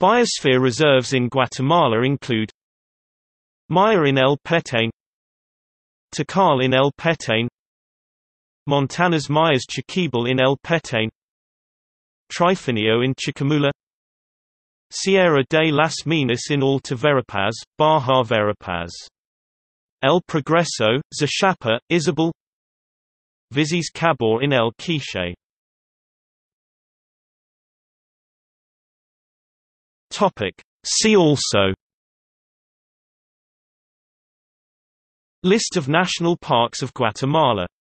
Biosphere reserves in Guatemala include Maya in El Petén, Tikal in El Petén, Montana's Mayas Chiquibel in El Petén, Trifinio in Chicamula, Sierra de las Minas in Alta Verapaz, Baja Verapaz, El Progreso, Zacapa, Izabal, Vizis Cabor in El Quiche. See also: List of national parks of Guatemala.